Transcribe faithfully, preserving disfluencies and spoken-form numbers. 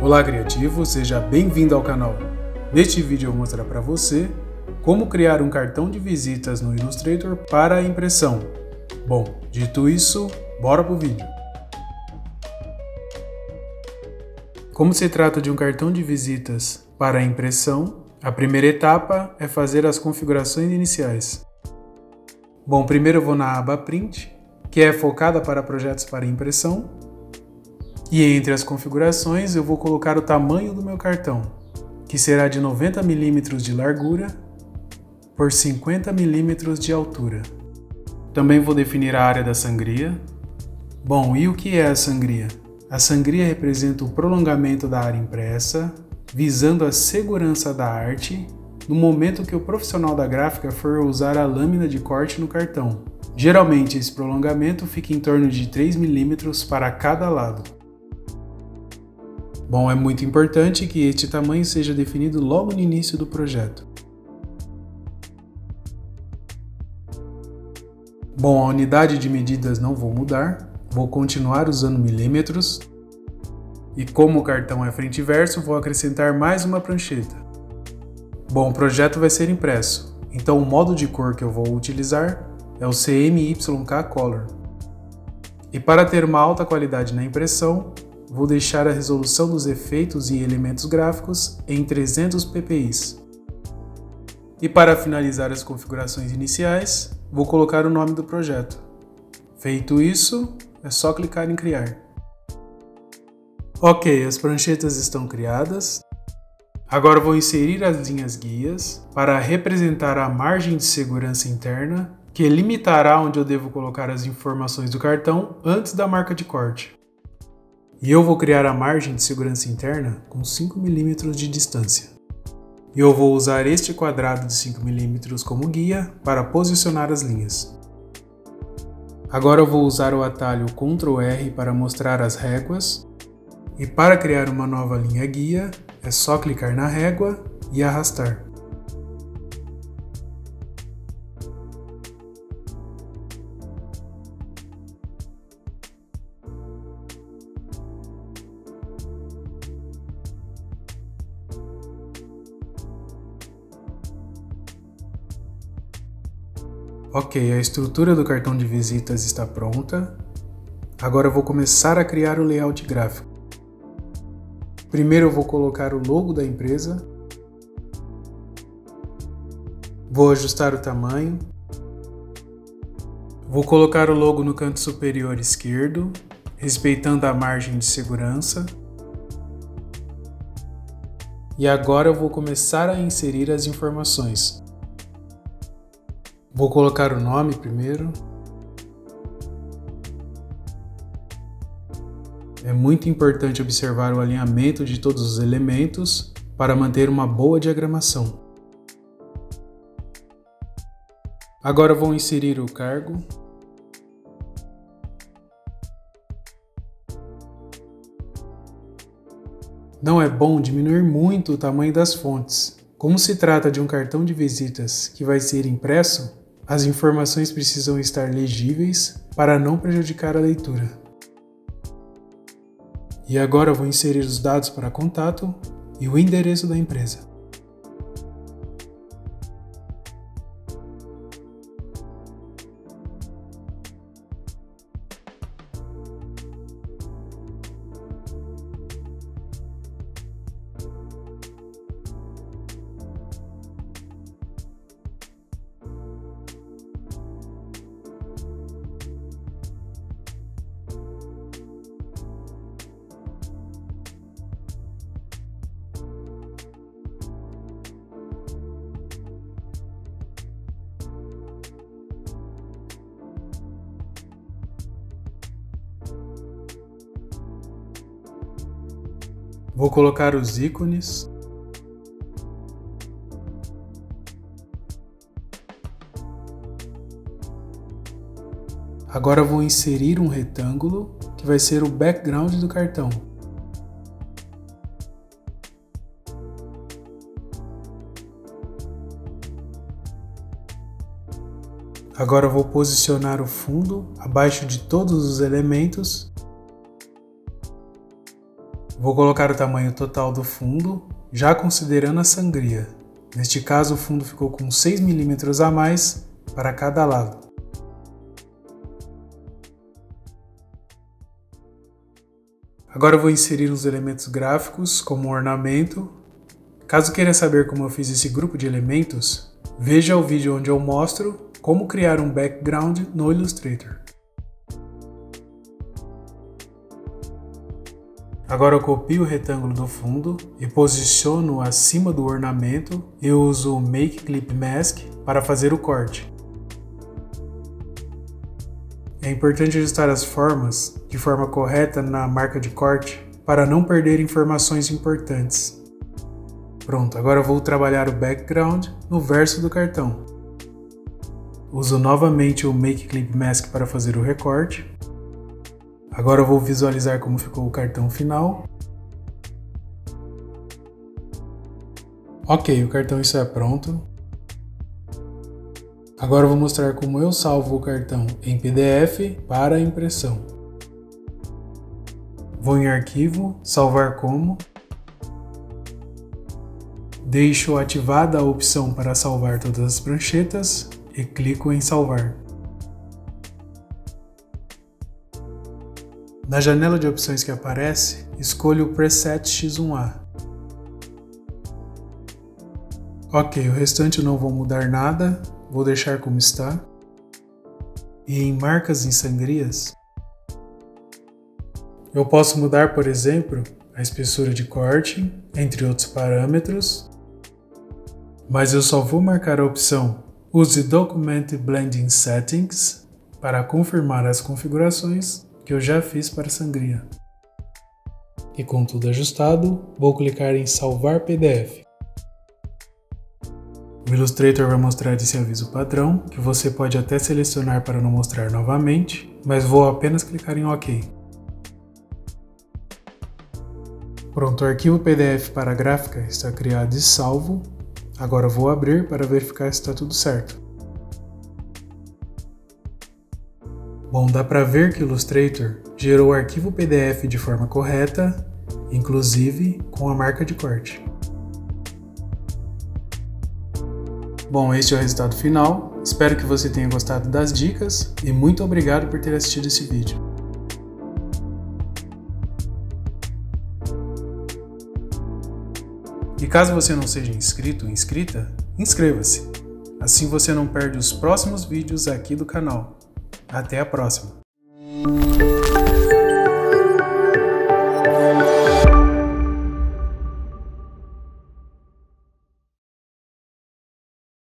Olá criativo, seja bem-vindo ao canal. Neste vídeo eu vou mostrar para você como criar um cartão de visitas no Illustrator para impressão. Bom, dito isso, bora pro vídeo. Como se trata de um cartão de visitas para impressão, a primeira etapa é fazer as configurações iniciais. Bom, primeiro eu vou na aba Print, que é focada para projetos para impressão. E entre as configurações eu vou colocar o tamanho do meu cartão, que será de noventa milímetros de largura por cinquenta milímetros de altura. Também vou definir a área da sangria. Bom, e o que é a sangria? A sangria representa o prolongamento da área impressa, visando a segurança da arte no momento que o profissional da gráfica for usar a lâmina de corte no cartão. Geralmente esse prolongamento fica em torno de três milímetros para cada lado. Bom, é muito importante que este tamanho seja definido logo no início do projeto. Bom, a unidade de medidas não vou mudar, vou continuar usando milímetros. E como o cartão é frente e verso, vou acrescentar mais uma prancheta. Bom, o projeto vai ser impresso, então o modo de cor que eu vou utilizar é o C M Y K Color. E para ter uma alta qualidade na impressão, vou deixar a resolução dos efeitos e elementos gráficos em trezentos p p i. E para finalizar as configurações iniciais, vou colocar o nome do projeto. Feito isso, é só clicar em criar. Ok, as pranchetas estão criadas. Agora vou inserir as linhas guias para representar a margem de segurança interna, que limitará onde eu devo colocar as informações do cartão antes da marca de corte. E eu vou criar a margem de segurança interna com cinco milímetros de distância. E eu vou usar este quadrado de cinco milímetros como guia para posicionar as linhas. Agora eu vou usar o atalho control R para mostrar as réguas. E para criar uma nova linha guia, é só clicar na régua e arrastar. Ok, a estrutura do cartão de visitas está pronta. Agora eu vou começar a criar o layout gráfico. Primeiro eu vou colocar o logo da empresa. Vou ajustar o tamanho. Vou colocar o logo no canto superior esquerdo, respeitando a margem de segurança. E agora eu vou começar a inserir as informações. Vou colocar o nome primeiro. É muito importante observar o alinhamento de todos os elementos para manter uma boa diagramação. Agora vou inserir o cargo. Não é bom diminuir muito o tamanho das fontes. Como se trata de um cartão de visitas que vai ser impresso, as informações precisam estar legíveis para não prejudicar a leitura. E agora vou inserir os dados para contato e o endereço da empresa. Vou colocar os ícones. Agora vou inserir um retângulo, que vai ser o background do cartão. Agora eu vou posicionar o fundo abaixo de todos os elementos Vou colocar o tamanho total do fundo, já considerando a sangria. Neste caso, o fundo ficou com seis milímetros a mais para cada lado. Agora eu vou inserir os elementos gráficos como um ornamento. Caso queira saber como eu fiz esse grupo de elementos, veja o vídeo onde eu mostro como criar um background no Illustrator. Agora eu copio o retângulo do fundo e posiciono acima do ornamento e uso o Make Clip Mask para fazer o corte. É importante ajustar as formas de forma correta na marca de corte para não perder informações importantes. Pronto, agora eu vou trabalhar o background no verso do cartão. Uso novamente o Make Clip Mask para fazer o recorte. Agora eu vou visualizar como ficou o cartão final. Ok, o cartão está pronto. Agora eu vou mostrar como eu salvo o cartão em P D F para impressão. Vou em Arquivo, Salvar como. Deixo ativada a opção para salvar todas as pranchetas e clico em Salvar. Na janela de opções que aparece, escolho o Preset X um A. Ok, o restante eu não vou mudar nada, vou deixar como está. E em marcas em sangrias, eu posso mudar, por exemplo, a espessura de corte, entre outros parâmetros, mas eu só vou marcar a opção Use Document Blending Settings para confirmar as configurações que eu já fiz para a sangria. E com tudo ajustado, vou clicar em Salvar P D F. O Illustrator vai mostrar esse aviso padrão, que você pode até selecionar para não mostrar novamente, mas vou apenas clicar em OK. Pronto, o arquivo P D F para a gráfica está criado e salvo. Agora vou abrir para verificar se está tudo certo. Bom, dá para ver que o Illustrator gerou o arquivo P D F de forma correta, inclusive com a marca de corte. Bom, este é o resultado final. Espero que você tenha gostado das dicas e muito obrigado por ter assistido esse vídeo. E caso você não seja inscrito ou inscrita, inscreva-se. Assim você não perde os próximos vídeos aqui do canal. Até a próxima!